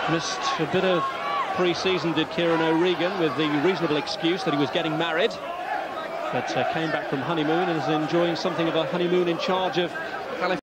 Missed a bit of pre-season, did Kieran O'Regan, with the reasonable excuse that he was getting married, but came back from honeymoon and is enjoying something of a honeymoon in charge of